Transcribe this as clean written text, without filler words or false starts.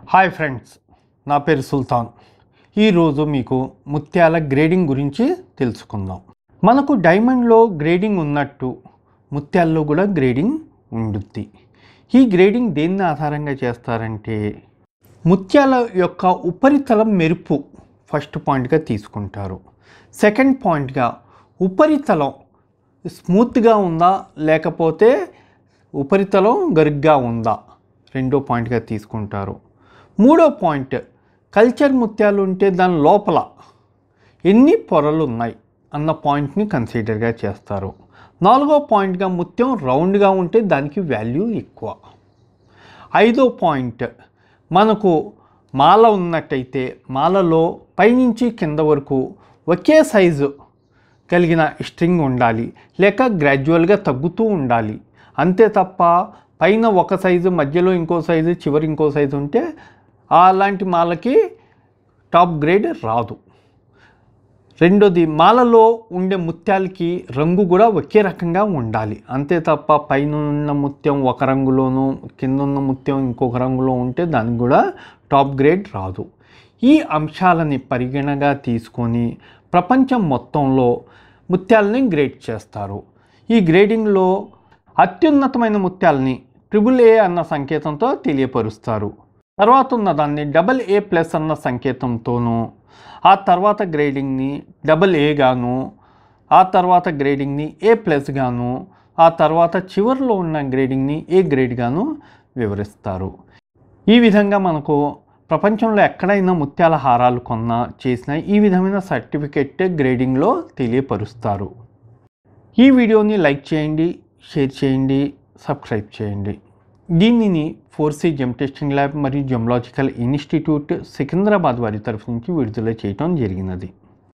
Hi friends, నా పేరు సుల్తాన్. ఈరోజు మీకు ముత్యాల గ్రేడింగ్ గురించి తెలుసుకుందాం. మనకు డైమండ్లో గ్రేడింగ్ ఉన్నట్టు ముత్యాల్లో కూడా గ్రేడింగ్ ఉంటుంది. ఈ గ్రేడింగ్ దేన్ని ఆధారంగా చేస్తారంటే ముత్యాల యొక్క ఉపరితలం మెరుపు ఫస్ట్ పాయింట్గా తీసుకుంటారు. సెకండ్ పాయింట్గా ఉపరితలం స్మూత్గా ఉందా లేకపోతే ఉపరితలం గరుగ్గా ఉందా రెండో పాయింట్గా తీసుకుంటారు. మూడో పాయింట్ కల్చర్ ముత్యాలు ఉంటే దాని లోపల ఎన్ని పొరలు ఉన్నాయి అన్న పాయింట్ని కన్సిడర్గా చేస్తారు. నాలుగో పాయింట్గా ముత్యం రౌండ్గా ఉంటే దానికి వాల్యూ ఎక్కువ. ఐదో పాయింట్ మనకు మాల ఉన్నట్టయితే మాలలో పైనుంచి కింద వరకు ఒకే సైజు కలిగిన స్ట్రింగ్ ఉండాలి, లేక గ్రాడ్యువల్గా తగ్గుతూ ఉండాలి. అంతే తప్ప పైన ఒక సైజు మధ్యలో ఇంకో సైజు చివరి ఇంకో సైజు ఉంటే అలాంటి మాలకి టాప్ గ్రేడ్ రాదు. రెండోది మాలలో ఉండే ముత్యాలకి రంగు కూడా ఒకే రకంగా ఉండాలి. అంతే తప్ప పైన ఉన్న ముత్యం ఒక రంగులోనూ కింద ఉన్న ముత్యం ఇంకొక రంగులో ఉంటే దానికి కూడా టాప్ గ్రేడ్ రాదు. ఈ అంశాలని పరిగణగా తీసుకొని ప్రపంచం మొత్తంలో ముత్యాలని గ్రేడ్ చేస్తారు. ఈ గ్రేడింగ్లో అత్యున్నతమైన ముత్యాలని AAA అన్న సంకేతంతో తెలియపరుస్తారు. తర్వాత ఉన్న దాన్ని AA+ అన్న సంకేతంతోనూ, ఆ తర్వాత గ్రేడింగ్ని AA గాను, ఆ తర్వాత గ్రేడింగ్ని A+ గాను, ఆ తర్వాత చివరిలో ఉన్న గ్రేడింగ్ని A గ్రేడ్ గాను వివరిస్తారు. ఈ విధంగా మనకు ప్రపంచంలో ఎక్కడైనా ముత్యాల హారాలు కొన్నా చేసినా ఈ విధమైన సర్టిఫికెట్ గ్రేడింగ్లో తెలియపరుస్తారు. ఈ వీడియోని లైక్ చేయండి, షేర్ చేయండి, సబ్స్క్రైబ్ చేయండి. దీనిని 4C జెమ్ టెస్టింగ్ ల్యాబ్ మరియు జెమ్లాజికల్ ఇన్స్టిట్యూట్ సికింద్రాబాద్ వారి తరఫు నుంచి విడుదల చేయడం జరిగినది.